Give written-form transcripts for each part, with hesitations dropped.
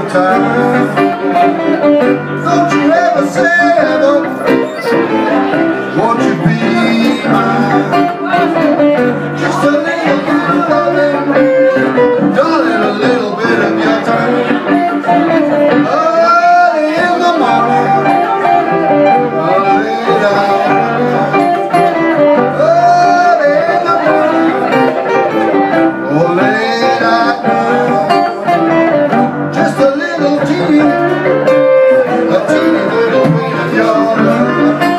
time. Don't you ever say ever, won't you be mine? Just a little bit of loving, darling, a little bit of your time. Early in the morning, late out. Early in the morning, or late at night. Just a little teeny, a teeny little bit of your love.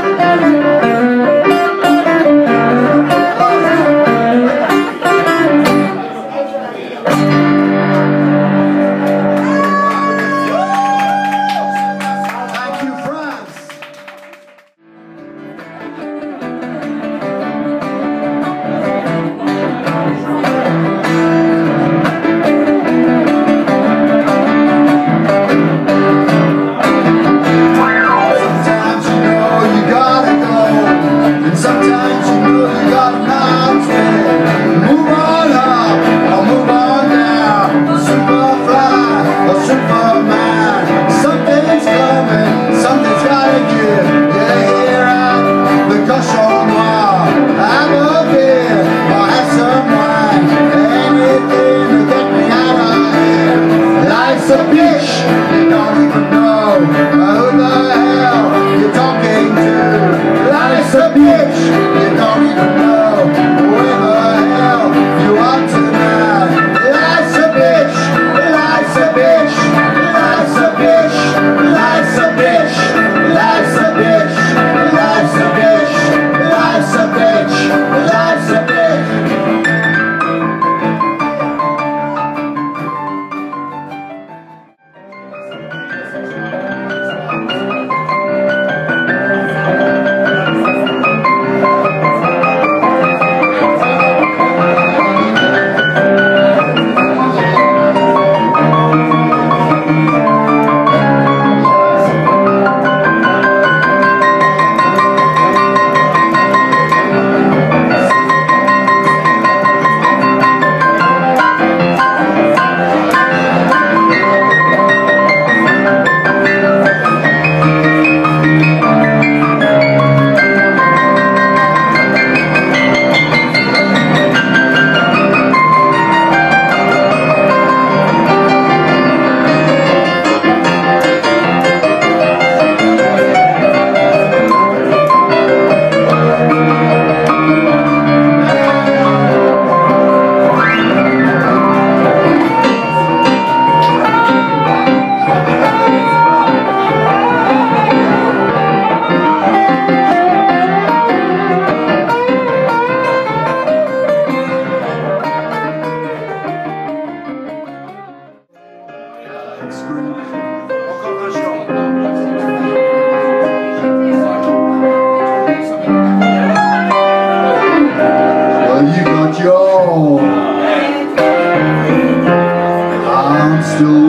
I'm still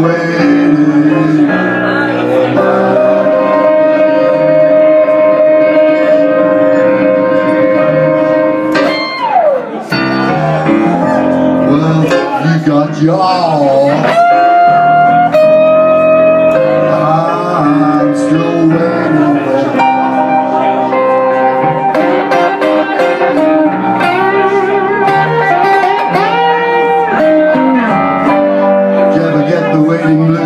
waiting. Well, you got y'all. I'm still waiting. Waiting blue.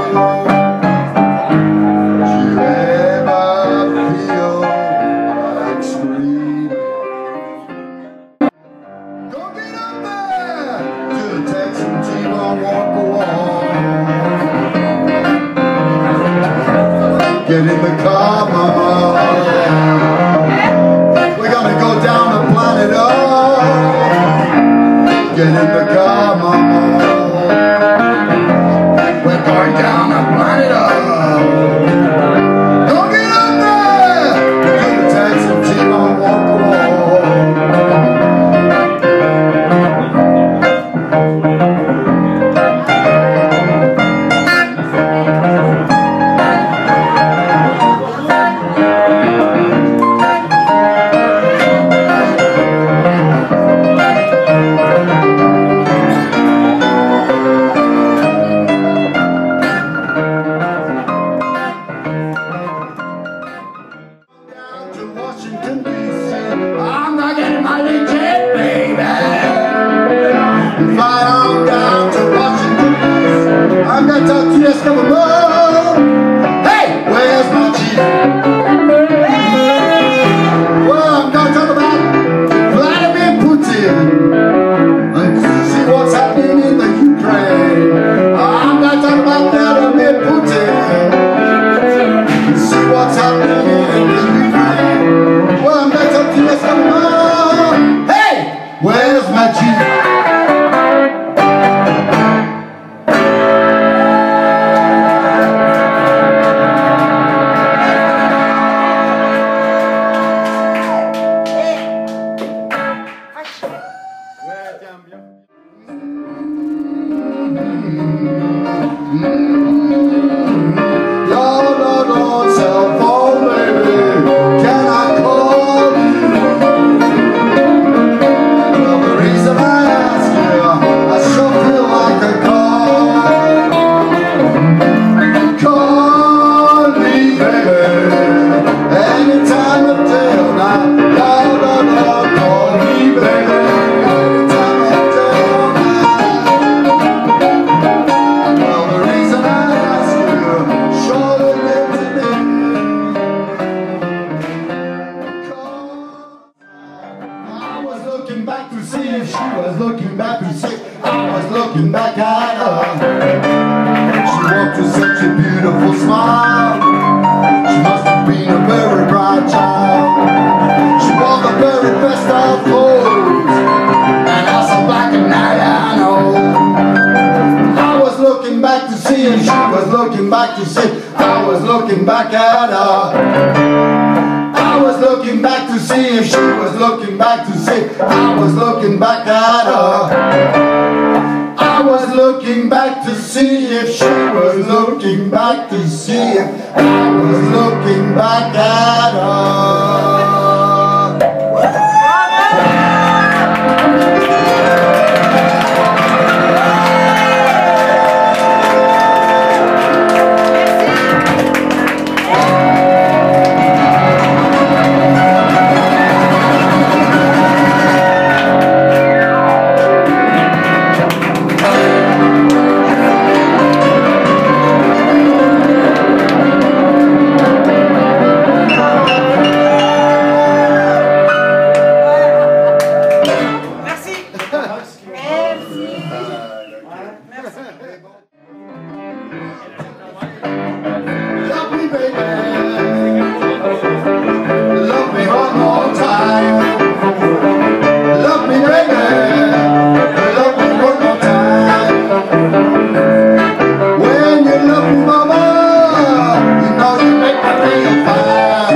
Did you ever feel like screaming? Go get up there to the Texan T-Bone walk the wall. Get in the car, mama. We're gonna go down the planet Earth. Get in the car, mama. Going down the planet Earth. Go get up there! Do the Texan T-Bone walk the Lord, Lord, Lord, cell phone, baby, can I call you? Well, the reason I ask you, I sure feel like a call me, baby, anytime of day or night. Lord, Lord, Lord, call me, baby, anytime of day or night. Well, the reason I ask you, surely get to me. I was looking back to see if she was looking back to see. I was looking back at her. She walked with such a beautiful smile. She must have been a very bright child. She wore the very best of clothes, and also black and night, I know. I was looking back to see if she was looking back to see. I was looking back at her. I was looking back to see if she was looking back to see. I was looking back at her. I was looking back to see if she was looking back to see if I was looking back at her. Love me, baby. Love me one more time. Love me, baby. Love me one more time. When you love me, mama, you know you make me feel fine.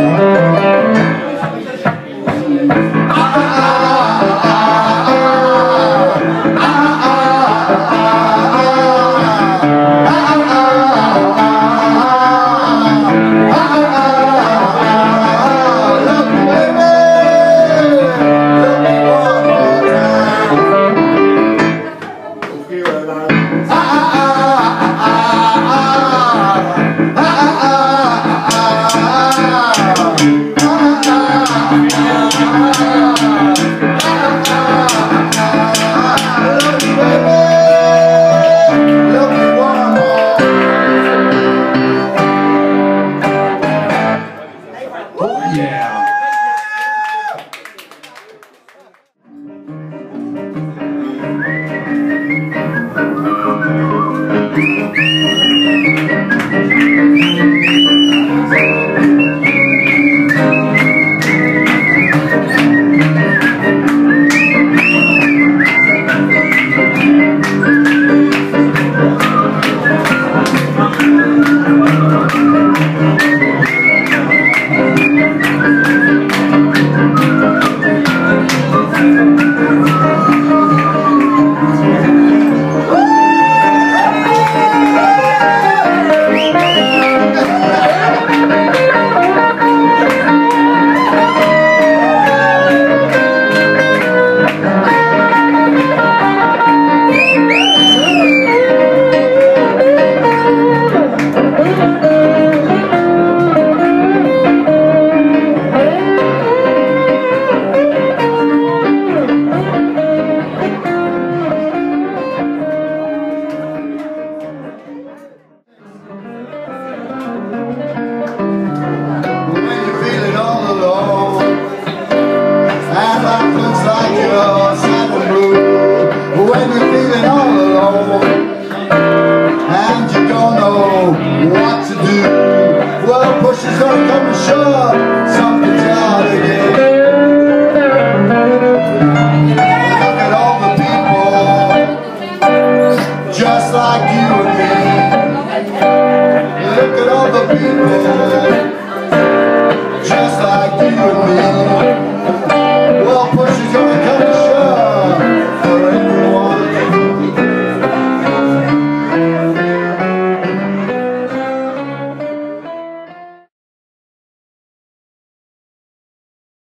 just like you.